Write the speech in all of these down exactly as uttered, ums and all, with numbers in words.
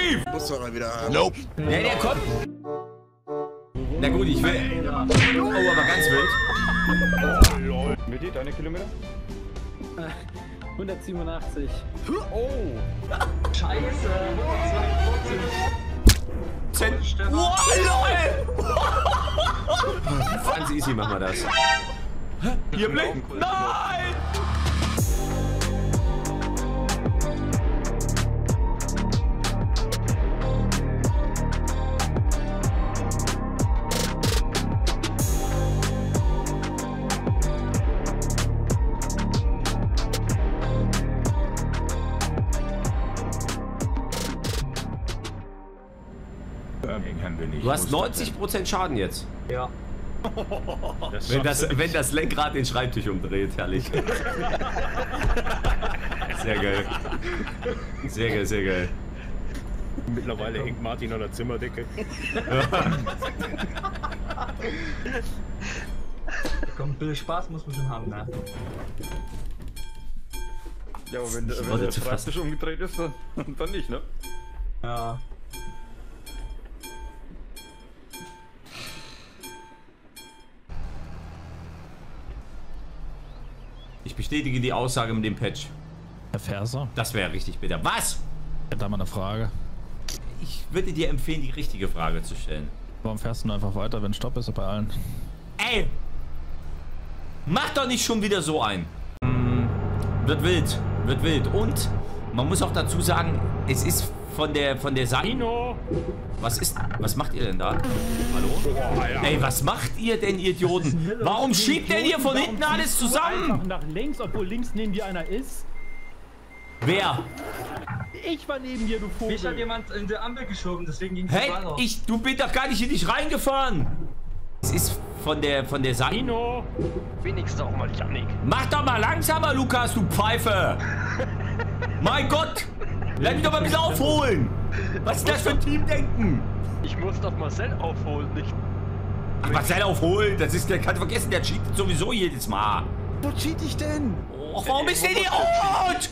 Schief! Busfahrer wieder haben. Nope. Ja, der kommt. Na gut, ich will. Oh, aber ganz wild. Lol. Midi, deine Kilometer? hundertsiebenundachtzig. Oh! Scheiße, hundertzweiundvierzig. Wow, lol! Ganz easy machen wir das. Hier blinkt. Nein! Du hast neunzig Prozent Schaden jetzt. Ja. Das Wenn das, wenn das Lenkrad den Schreibtisch umdreht, herrlich. Sehr geil. Sehr geil, sehr geil. Mittlerweile hängt Martin an der Zimmerdecke. Komm, ein bisschen Spaß muss man schon haben, ne? Ja, aber wenn, Ich wenn der zu Schreibtisch umgedreht ist, dann, dann nicht, ne? Ja. Ich bestätige die Aussage mit dem Patch. Herr Ferser, Das wäre richtig bitter. Was? ich hätte da mal eine Frage. Ich würde dir empfehlen, die richtige Frage zu stellen. Warum fährst du einfach weiter, wenn Stopp ist bei allen? Ey! Mach doch nicht schon wieder so ein. Hm, wird wild. Wird wild. Und man muss auch dazu sagen, es ist von der von der Seite. Was ist. Was macht ihr denn da? Hallo? Ey, was macht ihr denn, ihr Idioten? Warum schiebt denn ihr von hinten alles zusammen? Nach links, obwohl links neben dir einer ist. Wer? Ich war neben dir, du Vogel. Mich hat jemand in die Ampel geschoben, deswegen ging es Hey, weiter. ich. Du bist doch gar nicht in dich reingefahren. Es ist von der von der Seite. Wenigstens auch mal Janik. Mach doch mal langsamer, Lukas, du Pfeife! Mein Gott! Lass mich doch mal ein bisschen aufholen! Was ist das für ein Teamdenken? Ich muss doch Marcel aufholen, nicht. Ach, Marcel aufholen? Das ist, der kann vergessen, der cheatet sowieso jedes Mal. Wo cheat ich denn? Oh, warum ist denn die rot?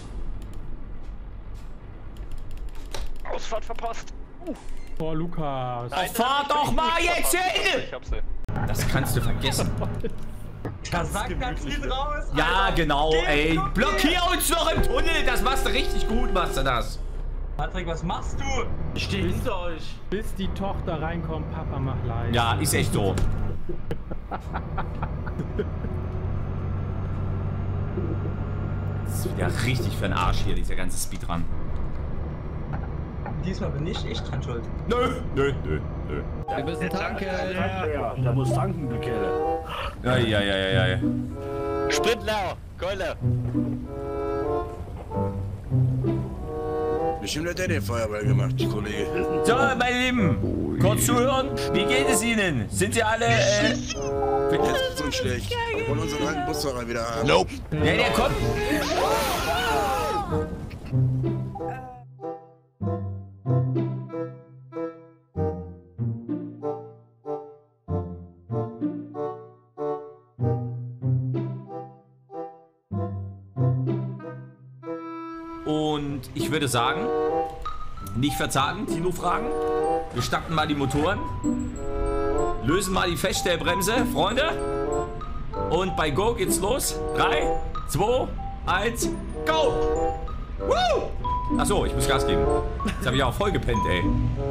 Ausfahrt verpasst. Uh. Oh, Lukas. Nein, fahr doch mal jetzt hin! Ich hab sie. Das kannst du vergessen. Da sagt ganz viel raus. Ja, Alter. genau, Geh, ey. guck Blockier uns noch im Tunnel. Das machst du richtig gut, machst du das. Patrick, was machst du? Ich stehe hinter euch. Bis die Tochter reinkommt, Papa, mach leise. Ja, ist echt so. Das ist wieder richtig für den Arsch hier, dieser ganze Speedrun. Diesmal bin ich echt dran schuld. Nö, nö, nö, nö. Wir müssen tanken. Ja, der muss tanken, die Kerle. Ja, ja, ja, ja, ja. Sprint leer, Keule. Bestimmt hat er den Feuerball gemacht, die Kollege. So, meine Lieben, kurz zuhören. Wie geht es Ihnen? Sind Sie alle, äh... Jetzt ist uns schlecht. Wir wollen unseren alten Busfahrer wieder haben. Nope. Ja, der kommt. Und ich würde sagen, nicht verzagen, Tino fragen. Wir starten mal die Motoren. Lösen mal die Feststellbremse, Freunde. Und bei Go geht's los. drei, zwei, eins, Go! Woo! Achso, ich muss Gas geben. Jetzt habe ich auch voll gepennt, ey.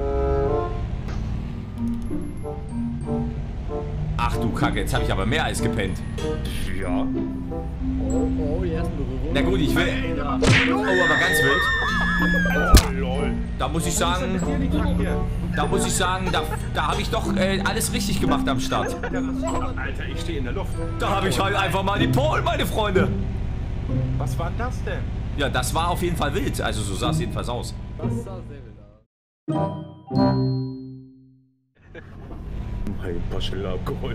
Ach du Kacke, jetzt habe ich aber mehr als gepennt. Ja. Oh, oh, die ersten Berührungen. Na gut, ich will. Oh, aber ganz wild. Lol. Da muss ich sagen, da muss ich sagen, da, da habe ich doch äh, alles richtig gemacht am Start. Alter, ich stehe in der Luft. Da habe ich halt einfach mal die Pole, meine Freunde. Was war das denn? Ja, das war auf jeden Fall wild. Also so sah es jedenfalls aus. Das sah sehr wild aus. Mein paar Schilder abgeräumt.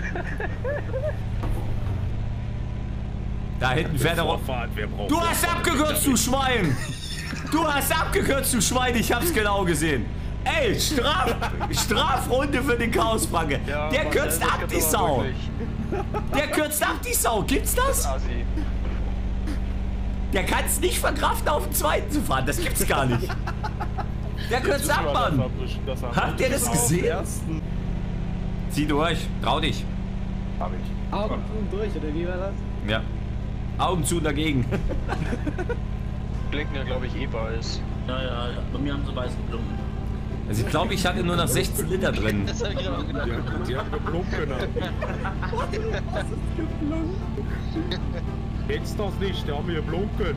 Da hinten fährt er rum. Vorfahrt, wer braucht Du hast abgekürzt, du Schwein! Du hast abgekürzt, du Schwein, ich hab's genau gesehen. Ey, Straf, Strafrunde für den Chaosfranke. Ja, Der Marcel, kürzt das ab gibt's die aber Sau. wirklich. Der kürzt ab die Sau. Gibt's das? Assi. Der kann's nicht verkraften, auf den zweiten zu fahren. Das gibt's gar nicht. Der kürzt ab, Mann. Habt ihr das gesehen? Zieh durch, trau dich. Hab ich. Augen zu durch, oder wie war das? Ja. Augen zu und dagegen. Blinken ja, glaube ich, eh weiß. Ja, ja, bei mir haben sie weiß geblunken. Also ich glaube, ich hatte nur noch sechzehn Liter drin. Das hab ich gerade auch gedacht. Die haben, die haben geblunken. Jetzt doch nicht, der haben wir geblunken.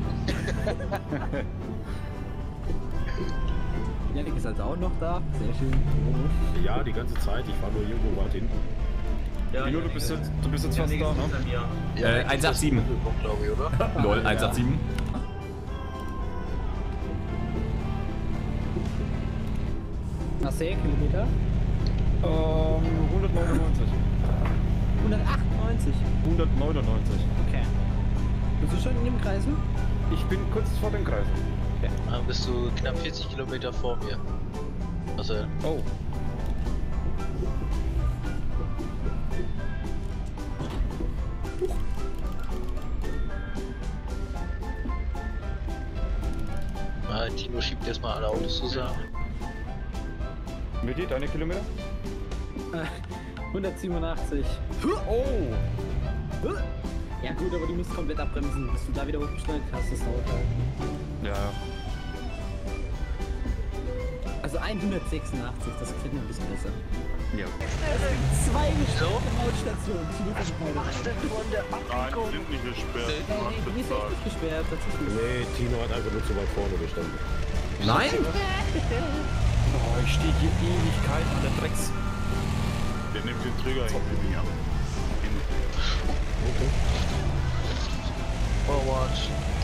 Janik ist also auch noch da. Sehr schön. Ja, die ganze Zeit. Ich war nur irgendwo weit hinten. Ja, Leo, du bist jetzt, du bist jetzt fast da, ne? Äh, eins acht sieben. glaube ich, oder? Lol, eins acht sieben. Nach zehn Kilometer? Ähm, hundertneunundneunzig. hundertachtundneunzig. hundertneunundneunzig. Okay. Bist du schon in dem Kreisel? Ich bin kurz vor dem Kreis. Dann bist du knapp vierzig Kilometer vor mir. Also, Oh. mal, Tino schiebt erstmal alle Autos zusammen. Wie deine Kilometer? hundertsiebenundachtzig. Oh! Ja gut, aber du musst komplett abbremsen, bis du da wieder hochgestellt hast, das dauert halt. Ja, ja. Also hundertsechsundachtzig, das klingt ein bisschen besser. Ja. Zwei gesperrte Mautstationen. Was denn von der Abbigung? sind nicht gesperrt. Nee, nee, die ist echt nicht gesperrt, tatsächlich. Nee, Tino hat einfach nur zu weit vorne gestanden. Nein? Oh, ich stehe hier Ewigkeiten an der Drecks. Der nimmt den Trigger irgendwie ab. Okay. Forward.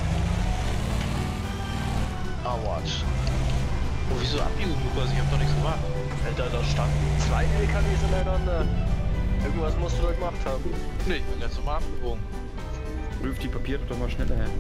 Forward. Oh, wieso Abbiegung, Lukas? Ich hab doch nichts gemacht. Alter, da standen zwei L K Ws ineinander. Irgendwas musst du da gemacht haben. Nee, ich bin ganz normal abgebogen. Prüf die Papiere doch mal schneller her.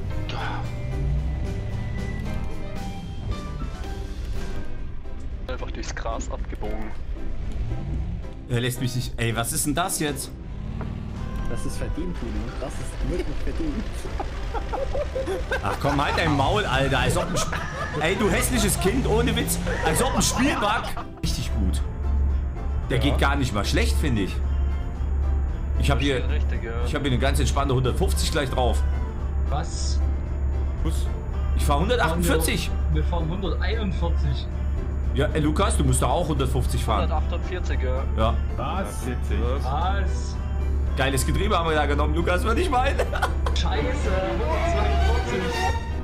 Einfach durchs Gras abgebogen. Er lässt mich nicht. Ey, was ist denn das jetzt? Das ist verdient, Tino. Das ist wirklich verdient. Ach komm, halt dein Maul, Alter. Als ob ein Sp Ey, du hässliches Kind, ohne Witz. Als ob ein Spielbug. Richtig gut. Der geht gar nicht mal schlecht, finde ich. Ich habe hier, ich habe hier eine ganz entspannte hundertfünfzig gleich drauf. Was? Ich fahre hundertachtundvierzig. Wir fahren hunderteinundvierzig. Ja, ey, Lukas, du musst doch auch hundertfünfzig fahren. hundertachtundvierzig, ja. Ja. Was? Was? Geiles Getriebe haben wir da genommen, Lukas, würde ich meinen. Scheiße, hundertzweiundvierzig.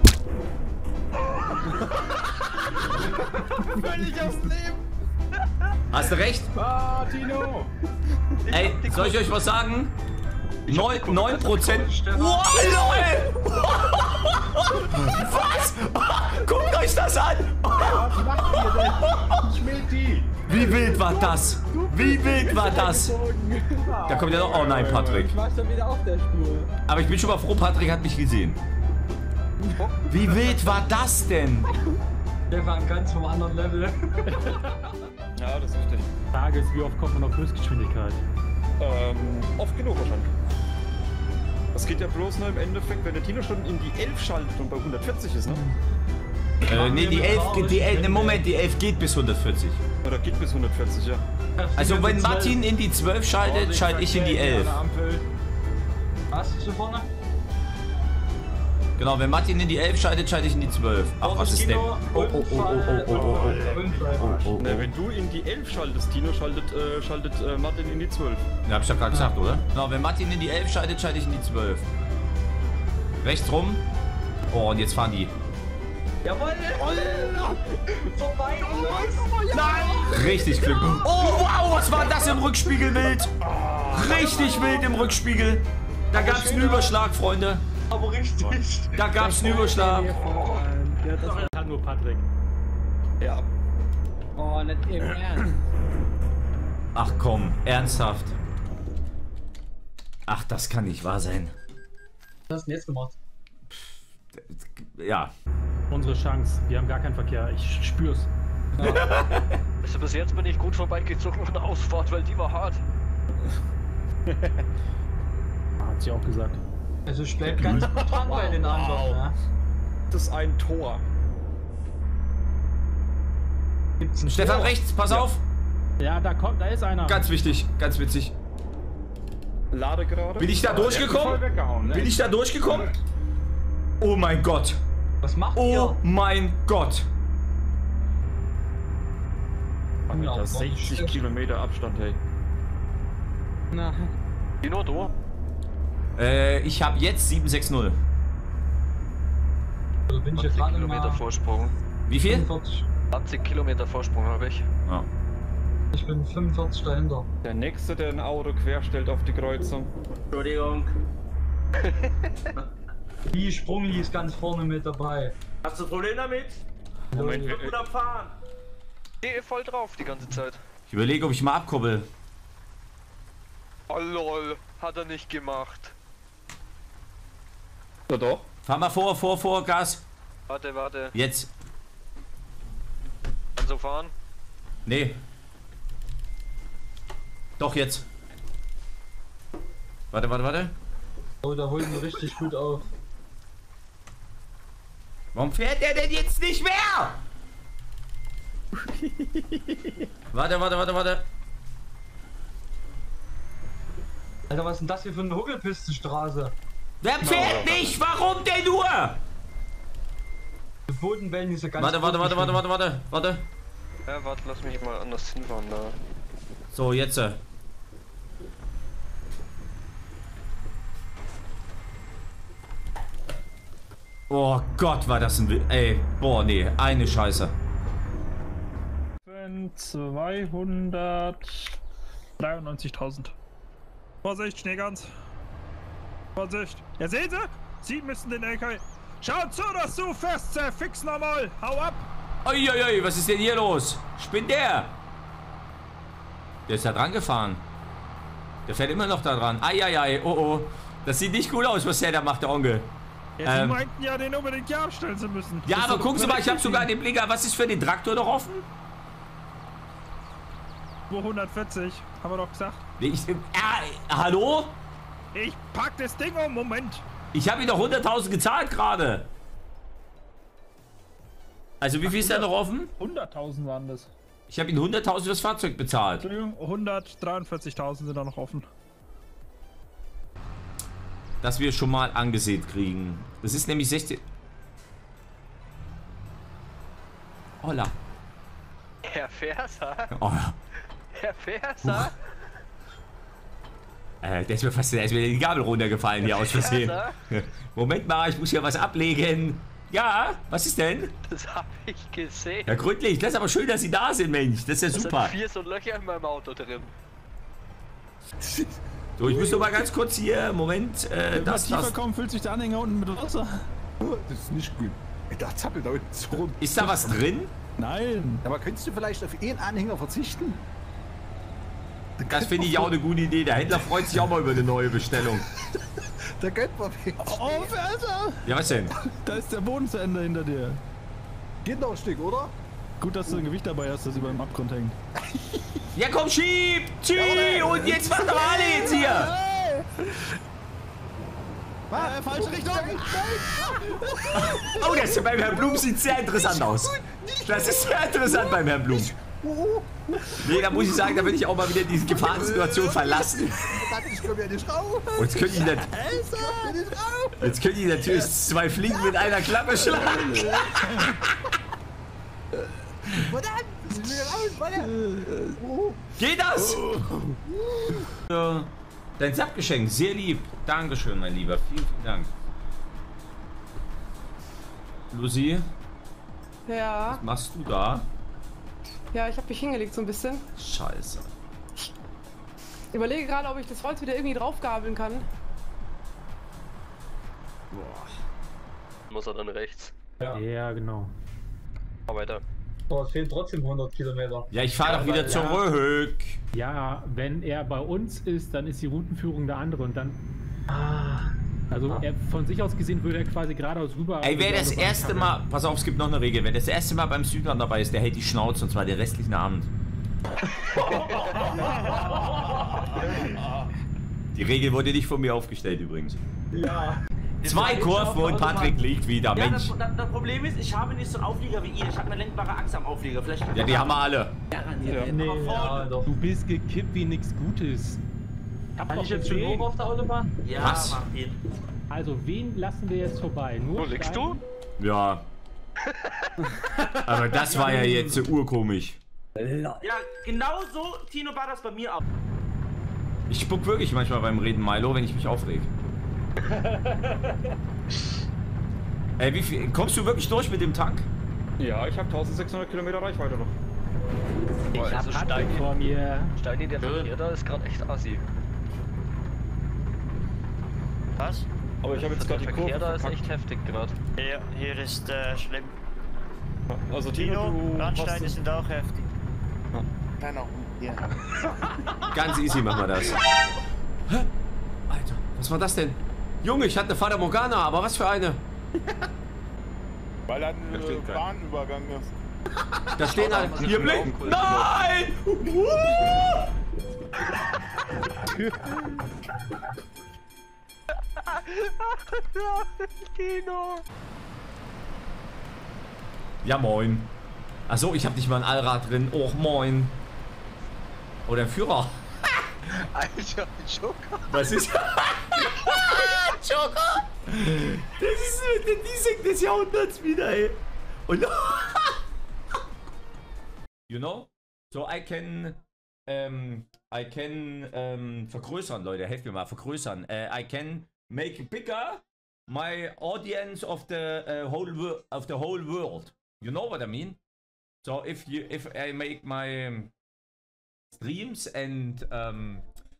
Völlig aufs Leben! Hast du recht? Ah, Tino! Ey, soll ich euch was sagen? neun Prozent. Wow, Wow, lol! Was? Guckt euch das an! Was macht ihr denn? Schmidti! Wie wild war das? Wie wild war das? Da kommt ja noch. Oh nein, Patrick. Ich war schon wieder auf der Spur. Aber ich bin schon mal froh, Patrick hat mich gesehen. Wie wild war das denn? Wir waren ganz vom anderen Level. Ja, das ist richtig. Die Frage ist, wie oft kommt man auf Höchstgeschwindigkeit? Ähm, oft genug wahrscheinlich. Das geht ja bloß nur im Endeffekt, wenn der Tino schon in die elf schaltet und bei hundertvierzig ist, ne? Äh, nee, die elf, die elf, ne, Moment, die elf geht bis hundertvierzig. Oder geht bis hundertvierzig, ja. Also wenn Martin in die zwölf schaltet, schalte ich in die elf. Was ist hier vorne? Genau, wenn Martin in die elf schaltet, schalte ich in die zwölf. Ach, was ist denn? Oh, oh, oh, oh, oh, oh, oh, oh. Ne, wenn du in die elf schaltest, Tino, schaltet, äh, schaltet äh, Martin in die zwölf. Ja, hab ich doch gerade gesagt, oder? Genau, wenn Martin in die elf schaltet, schalte ich in die zwölf. Rechts rum. Oh, und jetzt fahren die. Jawohl! Vorbei! Nein! Richtig Glück. Oh, wow, was war das im Rückspiegel wild? Richtig wild im Rückspiegel. Da gab's einen Überschlag, Freunde. Aber richtig. Da gab's einen Überschlag. Ja, das Hat nur Patrick. Ja. Oh, nicht im Ernst. Ach komm, ernsthaft. Ach, das kann nicht wahr sein. Was hast du denn jetzt gemacht? Ja. Unsere Chance. Wir haben gar keinen Verkehr. Ich spür's. Also bis jetzt bin ich gut vorbeigezogen von der Ausfahrt, weil die war hart. Hat sie auch gesagt. Also ich bleib ganz gut dran bei den anderen. Ne? Das ist ein Tor. Gibt's ein Stefan Tor? rechts, pass auf. Ja, da kommt, da ist einer. Ganz wichtig, ganz witzig. Lade gerade. Bin ich da Voll durchgekommen? weggehauen, ne? Bin ich da durchgekommen? Oh mein Gott. Was macht Oh ihr? mein Gott. Alter, sechzig Kilometer Abstand, hey. Dino, du? Äh, ich habe jetzt sieben sechs null. Also bin ich jetzt zwanzig gerade Kilometer mal Vorsprung. Wie viel? fünfundvierzig. zwanzig Kilometer Vorsprung habe ich. Ja. Ich bin fünfundvierzig dahinter. Der nächste, der ein Auto querstellt auf die Kreuzung. Entschuldigung. Die Sprungli ist ganz vorne mit dabei. Hast du ein Problem damit? Moment, Ich äh, gut abfahren. Geh voll drauf die ganze Zeit. Ich überlege, ob ich mal abkoppel. Oh lol, hat er nicht gemacht. ja doch. Fahr mal vor, vor, vor, Gas. Warte, warte. Jetzt. Kannst du fahren? Nee. Doch, jetzt. Warte, warte, warte. Oh, da holen wir richtig gut auf. Warum fährt der denn jetzt nicht mehr? Warte, warte, warte, warte. Alter, was ist denn das hier für eine Huckelpistenstraße? Wer fährt nicht? Warum denn nur? Die Bodenwellen ist ja ganz Warte, warte, warte, warte, warte, warte, warte. Ja, warte, lass mich mal anders hinfahren da. So, jetzt. äh. Oh Gott, war das ein... Wi- Ey, boah, nee, eine Scheiße. zweihundertdreiundneunzigtausend. Vorsicht, Schneegans. Vorsicht. Ja, sehen Sie? Sie müssen den L K W... Schaut zu, dass du fährst, zerfix nochmal. Hau ab. Uiuiui, was ist denn hier los? Spinnt der? Der ist da dran gefahren. Der fährt immer noch da dran. Eieiei, oh oh. Das sieht nicht gut aus, was der da macht, der Onkel. Ja, Sie Ähm. meinten ja, den unbedingt hier abstellen zu müssen. Ja, Das aber ist doch gucken Sie mal, ich habe berechtigt. sogar den Blinker. Was ist für den Traktor noch offen? zweihundertvierzig, haben wir doch gesagt. Nee, Ich, äh, hallo? Ich pack das Ding um, Moment. Ich habe ihm doch hunderttausend gezahlt gerade. Also wie viel ist da noch offen? hunderttausend waren das. Ich habe ihm hunderttausend fürs Fahrzeug bezahlt. Entschuldigung, hundertdreiundvierzigtausend sind da noch offen. Dass wir schon mal angesehen kriegen. Das ist nämlich sechzehn... Holla. Herr Ferser? Oh. Herr Ferser? Äh, der ist mir fast der ist mir die Gabel runtergefallen hier aus Versehen. Moment mal, ich muss hier was ablegen. Ja, was ist denn? Das habe ich gesehen. Ja, gründlich. Das ist aber schön, dass Sie da sind, Mensch. Das ist ja Es super. sind vier so Löcher in meinem Auto drin. So, ich muss noch mal ganz kurz hier, Moment, äh, Wenn das, wir tiefer das. kommen, füllt sich der Anhänger unten mit Wasser. Das ist nicht gut. Da zappelt da unten so rum. Ist da was drin? Nein. Aber könntest du vielleicht auf einen Anhänger verzichten? Das finde ich auch eine gute Idee. Der Händler freut sich auch mal über eine neue Bestellung. Da gönnt man weg. Oh, Alter. Ja, was denn? Da ist der Boden zu Ende hinter dir. Geht noch ein Stück, oder? Gut, dass du ein Gewicht dabei hast, das über dem Abgrund hängt. Ja, komm, schieb! Schieb! Und jetzt macht aber alle jetzt hier! Äh, falsche Richtung! Oh, das beim Herrn Blum sieht sehr interessant aus. Das ist sehr interessant beim Herrn Blum. Nee, da muss ich sagen, da will ich auch mal wieder diese Gefahrensituation verlassen. Ich komme ja nicht raus. Und jetzt könnte ich, nat jetzt könnte ich natürlich zwei Fliegen mit einer Klappe schlagen. Verdammt! Ich will raus, warte! Geht das? So. Dein Sappgeschenk, sehr lieb. Dankeschön, mein Lieber. Vielen, vielen Dank. Lucy, Ja, was machst du da? ja, ich habe mich hingelegt so ein bisschen. Scheiße. Überlege gerade, ob ich das Holz wieder irgendwie draufgabeln kann. Muss er dann rechts. Ja. Ja, genau. Fahr weiter. Aber es fehlen trotzdem hundert Kilometer. Ja, ich fahre doch wieder ja. zurück. Ja, wenn er bei uns ist, dann ist die Routenführung der andere und dann. Also er, von sich aus gesehen würde er quasi geradeaus rüber. Ey, wer das erste Mal, pass auf, es gibt noch eine Regel, wer das erste Mal beim Südland dabei ist, der hält die Schnauze und zwar den restlichen Abend. Die Regel wurde nicht von mir aufgestellt übrigens. Ja. Zwei Kurven und Patrick liegt wieder, Ja, Mensch. das, das, das Problem ist, ich habe nicht so einen Auflieger wie ihr. Ich habe eine lenkbare Achse am Auflieger. Vielleicht Ja, die haben wir alle. Garantiert. Nee, Aber vorne. du bist gekippt wie nichts Gutes. Kann ich jetzt schon hoch auf der Autobahn? Ja, Was? Martin. Also, wen lassen wir jetzt vorbei? Nur Wo liegst Stein? du? Ja. Aber das war ja jetzt so urkomisch. Ja, genau so, Tino, war das bei mir auch. Ich spuck wirklich manchmal beim Reden, Milo, wenn ich mich aufreg. Ey, wie viel, kommst du wirklich durch mit dem Tank? Ja, ich habe eintausendsechshundert Kilometer Reichweite noch. Ich Also also Patrick Steini, vor mir. Steini, der Verkehr da ist gerade echt assi. Was? Aber ich habe jetzt Der gerade die Verkehr Kurve da ist verkackt. echt heftig gerade. Hier, hier ist äh, schlimm. Also Tino, Tino, du Randsteine hast sind auch heftig. Ja. Kleiner Hund hier. Ganz easy machen wir das. Hä? Alter, was war das denn? Junge, ich hatte Fata Morgana, aber was für eine? Weil da ein äh, Bahnübergang ist. Da stehen halt. Hier blinkt. Nein! Tino! Ja, moin. Achso, ich hab nicht mal ein Allrad drin. Och, moin. Oder ein Führer. Alter, Joker! Was ist. Joker! Das ist der Diesel des Jahrhunderts wieder, ey. Und. You know? So, I can. Ähm, I can. Ähm, vergrößern, Leute. Helft mir mal, vergrößern. Uh, I can make bigger my audience of the uh, whole wo- of the whole world. You know what I mean? So, if you if I make my um, streams and um,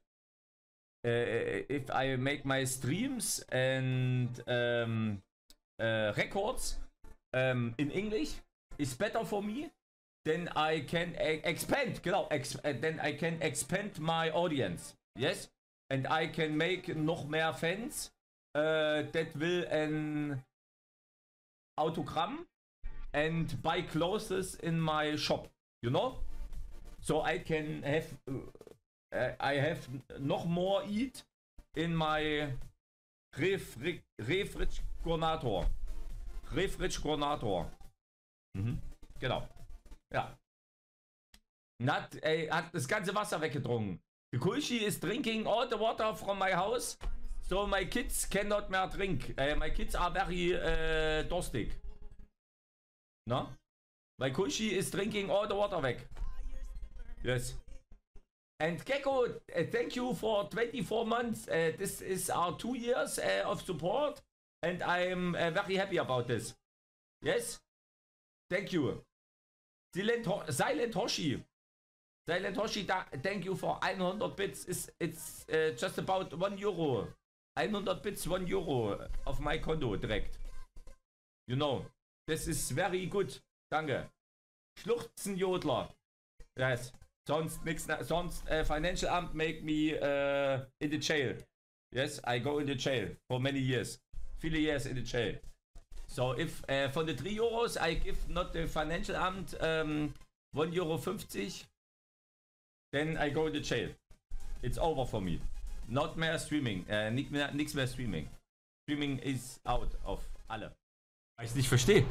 uh, if I make my streams and um, uh, records um, in English is better for me, then I can e expand. Genau, ex uh, then I can expand my audience. Yes, and I can make noch mehr Fans uh, that will an Autogramm and buy clothes in my shop. You know. So I can have, uh, I have noch more eat in my refri Refrigerator. Refrigerator. Mhm. Genau. Ja. Und hat, ey, hat das ganze Wasser weggetrunken. The Kulchi is drinking all the water from my house, so my kids cannot mehr drink. Uh, my kids are very uh, durstig. No? My Kulchi is drinking all the water weg. Yes. And Gecko, uh, thank you for twenty-four months. Uh, this is our two years uh, of support, and I'm uh, very happy about this. Yes. Thank you. Silent, Ho Silent Hoshi. Silent Hoshi, thank you for one hundred bits. It's, it's uh, just about one euro. one hundred bits, one euro auf my Konto direkt. You know. Das ist very good. Danke. Schluchzenjodler. Yes. Sonst nix, sonst uh, Financial Amt make me uh, in the jail. Yes, I go in the jail for many years. Viele years in the jail. So if uh, von the three euros I give not the Financial Amt um, one euro fifty, then I go in the jail. It's over for me. Not mehr streaming. Uh, nix mehr, nix mehr streaming. Streaming is out of alle. Weil ich nicht verstehe.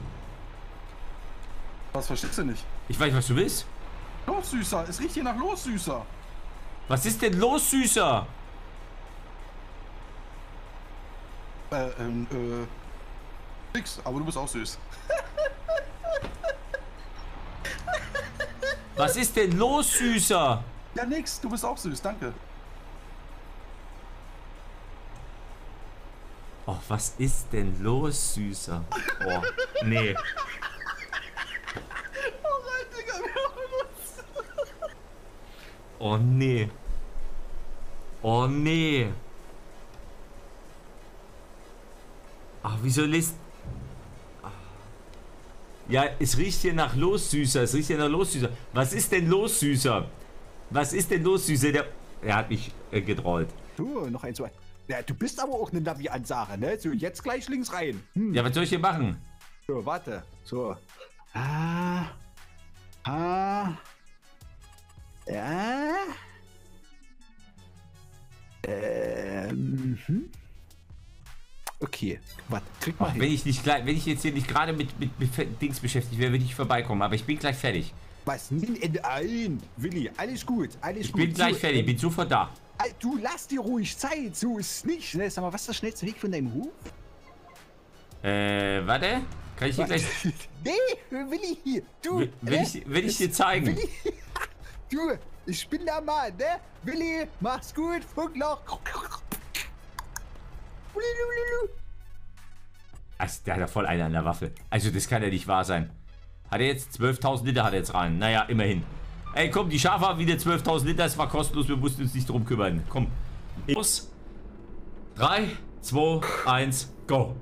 Was verstehst du nicht? Ich weiß, was du willst. Los, Süßer. Es riecht hier nach Los, Süßer. Was ist denn los, Süßer? Äh, ähm, äh. Nix, aber du bist auch süß. Was ist denn los, Süßer? Ja, nix, du bist auch süß, danke. Oh, was ist denn los, Süßer? Oh, nee. Oh, nee. Oh, nee. Ach, wieso lässt... Ja, es riecht hier nach Los, Süßer. Es riecht hier nach Los, Süßer. Was ist denn los, Süßer? Was ist denn los, Süßer? Der, er hat mich äh, getrollt. Du, noch ein, zwei. Ja, du bist aber auch eine Navi-Ansage, ne? So, jetzt gleich links rein. Hm. Ja, was soll ich hier machen? So, warte. So. Ah. Ah. Ja. Ähm. okay. Was? Krieg mal Ach, hin. wenn ich nicht gleich, wenn ich jetzt hier nicht gerade mit, mit, mit Dings beschäftigt wäre, würde ich vorbeikommen. Aber ich bin gleich fertig. Was? Nein, Willi, alles gut, alles Ich gut. bin gleich So, fertig, ähm, bin sofort da. Du lass dir ruhig Zeit, so ist es nicht. Ne? Sag mal, was ist der schnellste Weg von deinem Hof? Äh, warte. Kann ich dir gleich... Nee, Willi, du. Will, will, ich, will ich dir zeigen? Willi, du, ich bin der Mann, ne? Willi, mach's gut, Funkloch. Also, der hat ja voll eine an der Waffe. Also, das kann ja nicht wahr sein. Hat er jetzt zwölftausend Liter hat er jetzt rein. Naja, immerhin. Ey, komm, die Schafe haben wieder zwölftausend Liter. Das war kostenlos. Wir mussten uns nicht drum kümmern. Komm. Los. drei, zwei, eins, go.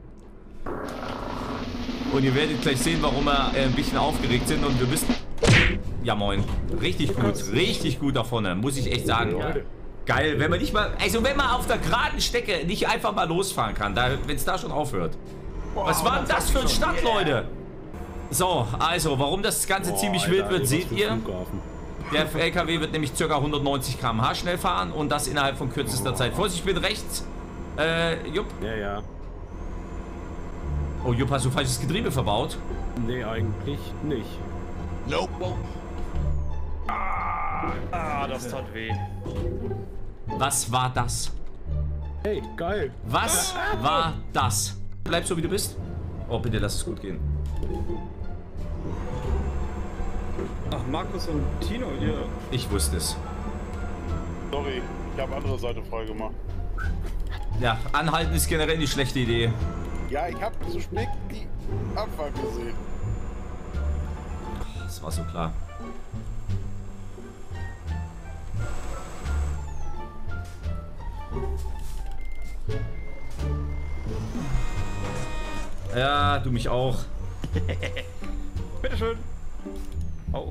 Und ihr werdet gleich sehen, warum wir äh, ein bisschen aufgeregt sind. Und wir müssen... Ja, moin. Richtig gut. Richtig gut da vorne. Muss ich echt sagen. Ja. Geil, wenn man nicht mal... Also, wenn man auf der geraden Strecke nicht einfach mal losfahren kann. Da, wenn es da schon aufhört. Boah, was war denn das für ein Start, Leute? So, also, warum das Ganze Boah, ziemlich Alter, wild wird, seht ihr. Der L K W wird nämlich ca. hundertneunzig Kilometer pro Stunde schnell fahren und das innerhalb von kürzester oh. Zeit. Vorsicht, ich bin rechts. Äh, Jupp. Ja, ja. Oh, Jupp, hast du falsches Getriebe verbaut? Nee, eigentlich nicht. Nope. Ah, ah, das tat weh. Was war das? Hey, geil. Was war das? Bleib so, wie du bist. Oh, bitte lass es gut gehen. Ach, Markus und Tino, ihr... Ich wusste es. Sorry, ich habe andere Seite freigemacht. Ja, anhalten ist generell eine schlechte Idee. Ja, ich habe zu spät die Abfahrt gesehen. Das war so klar. Ja, du mich auch. Bitteschön. Oh.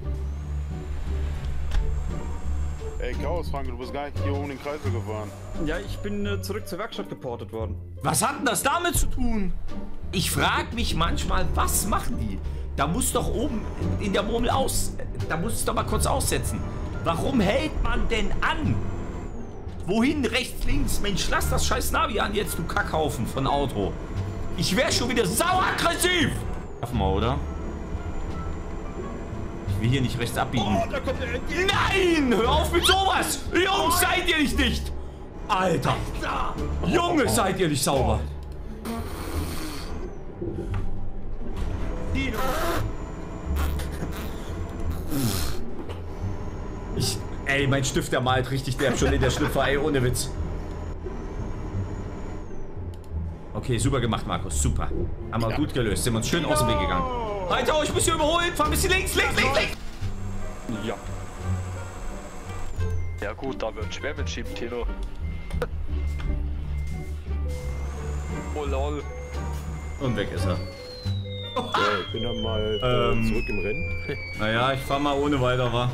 Ey, Chaos, Frank, du bist gar nicht hier um den Kreisel gefahren. Ja, ich bin äh, zurück zur Werkstatt geportet worden. Was hat denn das damit zu tun? Ich frage mich manchmal, was machen die? Da muss doch oben in der Murmel aus... Da muss es doch mal kurz aussetzen. Warum hält man denn an? Wohin? Rechts, links? Mensch, lass das scheiß Navi an jetzt, du Kackhaufen von Auto. Ich wäre schon wieder sauer aggressiv. Schaffen wir, oder? Ich will hier nicht rechts abbiegen. Oh, da kommt der Nein! Hör auf mit sowas! Jungs, seid ihr nicht dicht! Alter! Junge, seid ihr nicht sauber! Ich... Ey, mein Stift, der malt richtig derb schon in der Schlüpfer, ey, ohne Witz. Okay, super gemacht, Markus, super. Haben wir ja. gut gelöst, sind wir uns schön aus dem Weg gegangen. Alter, ich muss hier überholen, fahr ein bisschen links, links, links, links! Ja. Ja gut, da wird schwer mit Schieben, Tino. Oh lol. Und weg ist er. Ja, ich bin dann mal ähm, äh, zurück im Rennen. Naja, ich fahr mal ohne weiter, wa?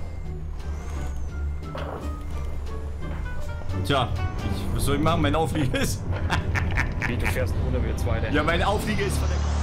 Tja, ich, was soll ich machen? Mein Auflieger ist... Wie, du fährst ohne W zwei, Ja, mein Auflieger ist verdeckt.